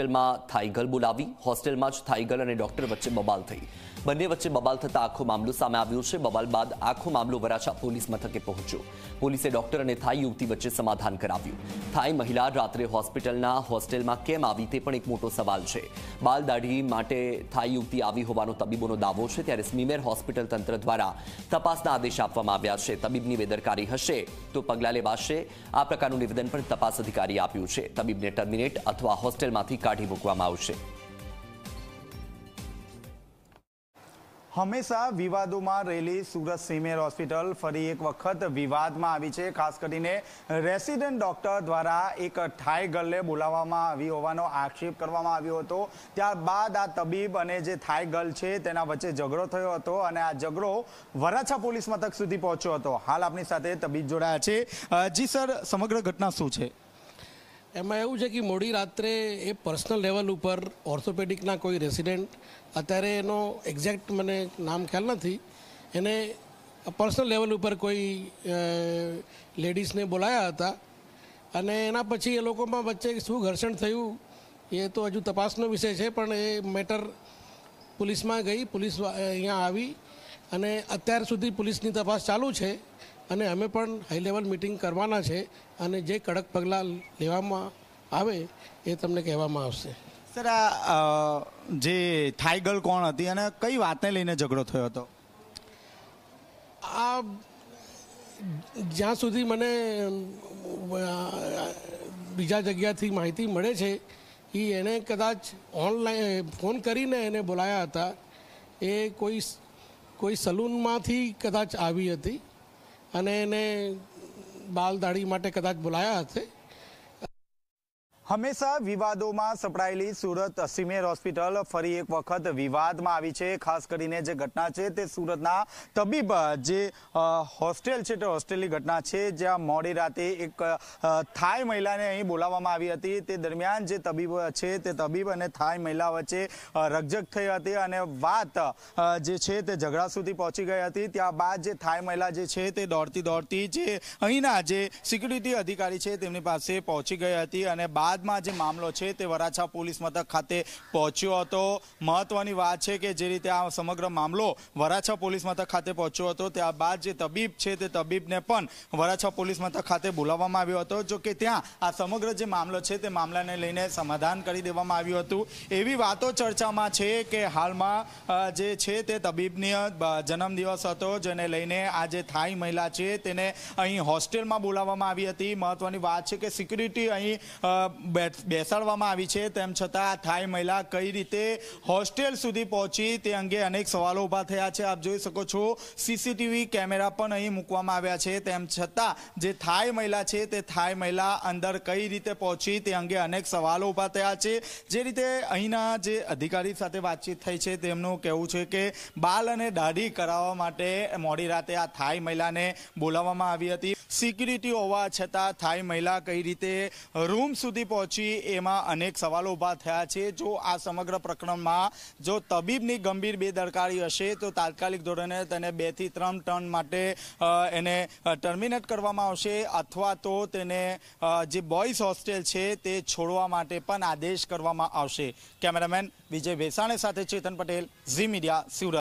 હોસ્પિટલમાં થાઈ ગર્લ બોલાવી, હોસ્ટેલમાં જ થાઈ ગર્લ અને ડોક્ટર વચ્ચે બબાલ થઈ। બંને વચ્ચે બબાલ થતા આખો મામલો સામે આવ્યો છે। બબાલ બાદ આખો મામલો વરાછા પોલીસ મથકે પહોંચ્યો। પોલીસે ડોક્ટર અને થાઈ યુવતી વચ્ચે સમાધાન કરાવ્યું। થાઈ મહિલા રાત્રે હોસ્પિટલના હોસ્ટેલમાં કેમ આવી તે પણ એક મોટો સવાલ છે। બાલ દાઢી માટે થાઈ યુવતી આવી હોવાનો તબીબોનો દાવો છે, ત્યારે સ્મીમેર હોસ્પિટલ તંત્ર દ્વારા તપાસના આદેશ આપવામાં આવ્યા છે। તબીબની બેદરકારી હશે તો પગલાં લેવાશે, આ પ્રકારનું નિવેદન પણ તપાસ અધિકારીએ આપ્યું છે। તબીબને ટર્મિનેટ અથવા હોસ્ટેલમાંથી કાઢી મૂકવામાં આવશે। હંમેશા વિવાદોમાં રહેલી સુરત સ્મીમેર હોસ્પિટલ ફરી એક વખત વિવાદમાં આવી છે। ખાસ કરીને રેસિડેન્ટ ડોક્ટર દ્વારા એક થાઈ ગર્લને બોલાવવામાં આવી હોવાનો આક્ષેપ કરવામાં આવ્યો હતો। ત્યારબાદ આ તબીબ અને જે થાઈ ગર્લ છે તેના વચ્ચે ઝઘડો થયો હતો અને આ ઝઘડો વરાછા પોલીસ મથક સુધી પહોંચ્યો હતો। હાલ આપણી સાથે તબીબ જોડાયા છે। જી સર, સમગ્ર ઘટના શું છે? એમાં એવું છે કે મોડી રાત્રે એ પર્સનલ લેવલ ઉપર ઓર્થોપેડિકના કોઈ રેસિડેન્ટ, અત્યારે એનો એક્ઝેક્ટ મને નામ ખ્યાલ નથી, એને પર્સનલ લેવલ ઉપર કોઈ લેડીઝને બોલાયા હતા અને એના પછી એ લોકોમાં વચ્ચે શું ઘર્ષણ થયું એ તો હજુ તપાસનો વિષય છે, પણ એ મેટર પોલીસમાં ગઈ, પોલીસ અહીંયા આવી અને અત્યાર સુધી પોલીસની તપાસ ચાલુ છે અને અમે પણ હાઈ લેવલ મિટિંગ કરવાના છે અને જે કડક પગલાં લેવામાં આવે એ તમને કહેવામાં આવશે। સર, આ જે થાઈ ગર્લ કોણ હતી અને કઈ વાતને લઈને ઝઘડો થયો હતો? આ જ્યાં સુધી મને બીજા જગ્યાથી માહિતી મળે છે એ એને કદાચ ઓનલાઈન ફોન કરીને એને બોલાયા હતા। એ કોઈ સલૂનમાંથી કદાચ આવી હતી અને એને બાલ દાઢી માટે કદાચ બોલાયા હશે। હંમેશા વિવાદોમાં સપડાયેલી સુરત સ્મીમેર હોસ્પિટલ ફરી એક વખત વિવાદમાં આવી છે। ખાસ કરીને જે ઘટના છે તે સુરતના તબીબ જે હોસ્ટેલ છે તે હોસ્ટેલની ઘટના છે, જ્યાં મોડી રાતે એક થાઈ મહિલાને અહીં બોલાવવામાં આવી હતી। તે દરમિયાન જે તબીબ છે તે તબીબ અને થાઈ મહિલા વચ્ચે રકઝક થઈ હતી અને વાત જે છે તે ઝઘડા સુધી પહોંચી ગઈ હતી। ત્યારબાદ જે થાઈ મહિલા જે છે તે દોડતી જે અહીંના જે સિક્યુરિટી અધિકારી છે તેમની પાસે પહોંચી ગઈ હતી અને બાદમાં જે મામલો છે તે વરાછા પોલીસ મથક ખાતે પહોંચ્યો હતો। મહત્વની વાત છે કે જે રીતે આ સમગ્ર મામલો વરાછા પોલીસ મથક ખાતે પહોંચ્યો હતો, ત્યારબાદ જે તબીબ છે તે તબીબને પણ વરાછા પોલીસ મથક ખાતે બોલાવવામાં આવ્યો હતો। જો કે ત્યાં આ સમગ્ર જે મામલો છે તે મામલાને લઈને સમાધાન કરી દેવામાં આવ્યું હતું। એવી વાતો ચર્ચામાં છે કે હાલમાં જે છે તે તબીબની જન્મદિવસ હતો, જેને લઈને આ જે થાઈ મહિલા છે તેને અહીં હોસ્ટેલમાં બોલાવવામાં આવી હતી। મહત્વની વાત છે કે સિક્યુરિટી અહીં બેસાડવામાં આવી છે, તેમ છતાં થાઈ મહિલા કઈ રીતે હોસ્ટેલ સુધી પહોંચી તે અંગે અનેક સવાલો ઊભા થયા છે। આપ જોઈ શકો છો સીસીટીવી કેમેરા પણ અહીં મૂકવામાં આવ્યા છે, તેમ છતાં જે થાઈ મહિલા છે તે થાઈ મહિલા અંદર કઈ રીતે પહોંચી તે અંગે અનેક સવાલો ઊભા થયા છે। જે રીતે અહીંના જે અધિકારી સાથે વાતચીત થઈ છે તેમનું કહેવું છે કે બાલ અને દાઢી કરાવવા માટે મોડી રાતે આ થાઈ મહિલાને બોલાવવામાં આવી હતી। સિક્યુરિટી હોવા છતાં થાઈ મહિલા કઈ રીતે રૂમ સુધી પહોંચી એમાં અનેક સવાલો ઊભા થયા છે। જો આ સમગ્ર પ્રકરણમાં જો તબીબની ગંભીર બેદરકારી હશે તો તાત્કાલિક ધોરણે તેને 2 થી 3 ટર્ન માટે એને ટર્મિનેટ કરવામાં આવશે અથવા તો તેને જે બોયઝ હોસ્ટેલ છે તે છોડવા માટે પણ આદેશ કરવામાં આવશે। કેમેરામેન વિજય વેસાણે સાથે ચેતન પટેલ, ઝી મીડિયા, સુરત।